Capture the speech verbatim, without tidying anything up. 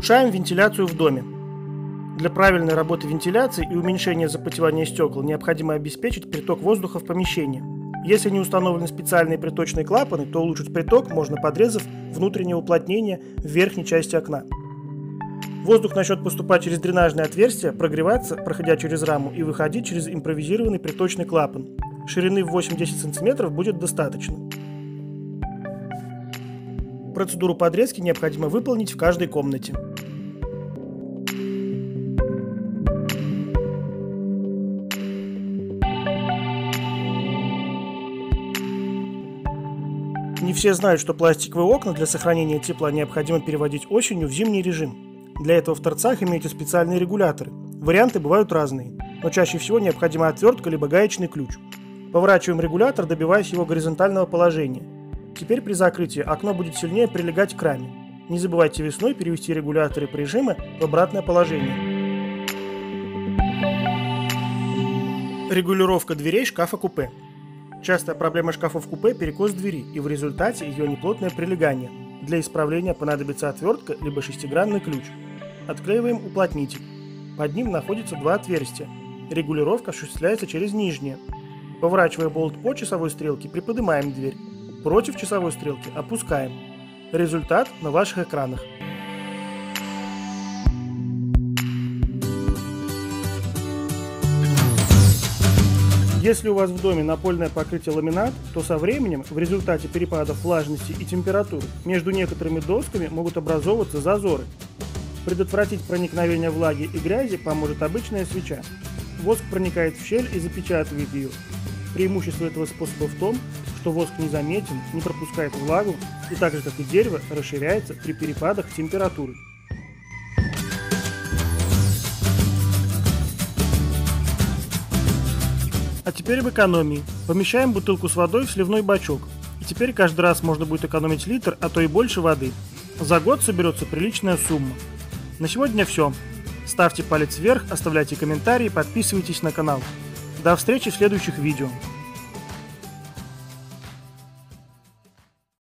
Улучшаем вентиляцию в доме. Для правильной работы вентиляции и уменьшения запотевания стекол необходимо обеспечить приток воздуха в помещение. Если не установлены специальные приточные клапаны, то улучшить приток можно, подрезав внутреннее уплотнение в верхней части окна. Воздух начнет поступать через дренажное отверстие, прогреваться, проходя через раму, и выходить через импровизированный приточный клапан. Ширины в восемь-десять сантиметров будет достаточно. Процедуру подрезки необходимо выполнить в каждой комнате. Не все знают, что пластиковые окна для сохранения тепла необходимо переводить осенью в зимний режим. Для этого в торцах имеются специальные регуляторы. Варианты бывают разные, но чаще всего необходима отвертка либо гаечный ключ. Поворачиваем регулятор, добиваясь его горизонтального положения. Теперь при закрытии окно будет сильнее прилегать к раме. Не забывайте весной перевести регуляторы прижима в обратное положение. Регулировка дверей шкафа-купе. Частая проблема шкафов-купе – перекос двери, и в результате ее неплотное прилегание. Для исправления понадобится отвертка либо шестигранный ключ. Отклеиваем уплотнитель. Под ним находится два отверстия. Регулировка осуществляется через нижнее. Поворачивая болт по часовой стрелке, приподнимаем дверь. Против часовой стрелки опускаем. Результат на ваших экранах. Если у вас в доме напольное покрытие ламинат, то со временем, в результате перепадов влажности и температуры, между некоторыми досками могут образовываться зазоры. Предотвратить проникновение влаги и грязи поможет обычная свеча. Воск проникает в щель и запечатывает ее. Преимущество этого способа в том, что воск незаметен, не пропускает влагу и так же, как и дерево, расширяется при перепадах температуры. А теперь об экономии. Помещаем бутылку с водой в сливной бачок. И теперь каждый раз можно будет экономить литр, а то и больше воды. За год соберется приличная сумма. На сегодня все. Ставьте палец вверх, оставляйте комментарии, подписывайтесь на канал. До встречи в следующих видео.